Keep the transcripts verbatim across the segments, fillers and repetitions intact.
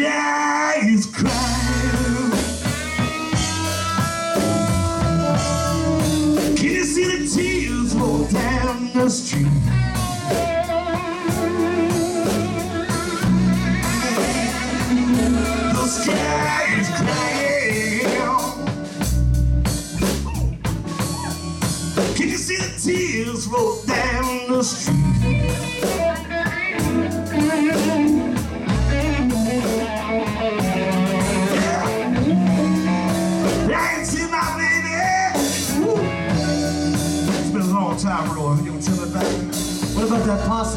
sky is crying. Can you see the tears roll down the street? The sky is crying. Can you see the tears roll down the street? Time roll. You gonna tell me about it? What about that posse?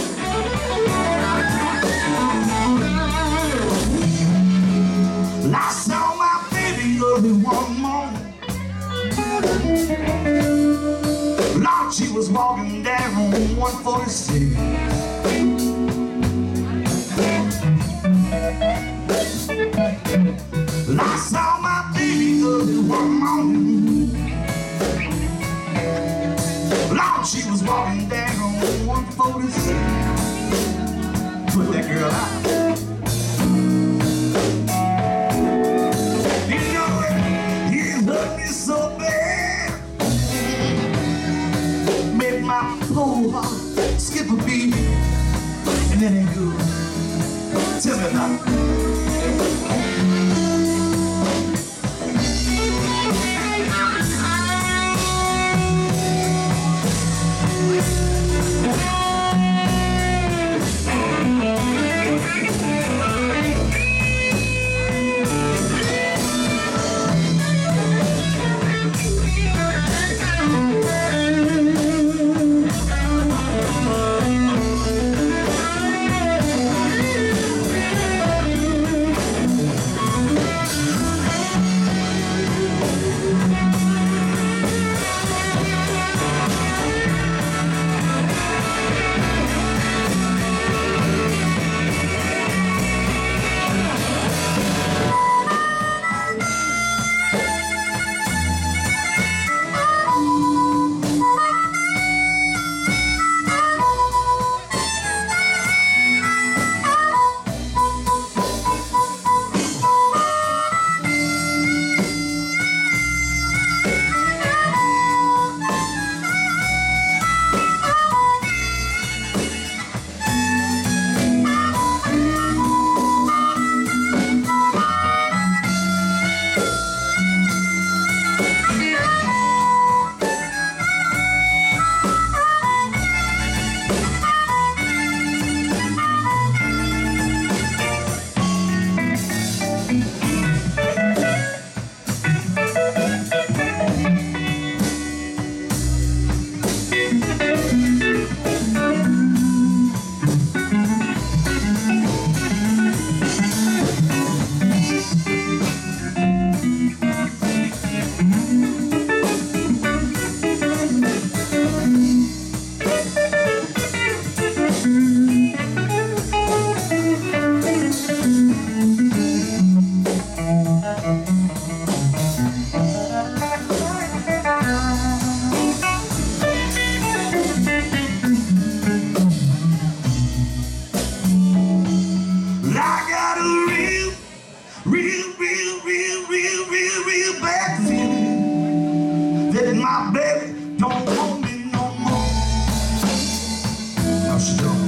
Well, I saw my baby early one morning. Lord, she was walking down one forty-six. Well, I saw my baby early one morning. Lord, she was walking down on one forty-six. Put that girl out. You know it, it hurt me so bad. Made my whole heart skip a beat. And that ain't good. Tell me about it. Real, real, real, real, real, real bad feeling that my baby don't want me no more. No, she don't.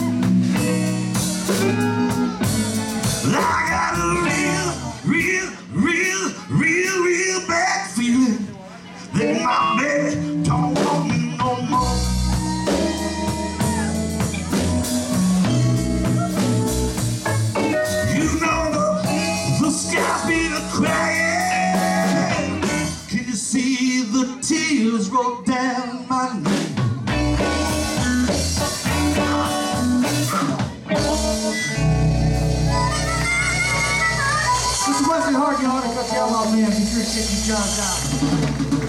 I got a real, real, real, real, real bad feeling that my baby don't want me no more. You know the, the sky's been crying. Can you see the tears roll down my nose? This is Wes Hardin The Sky, man. Be sure to check these guys out.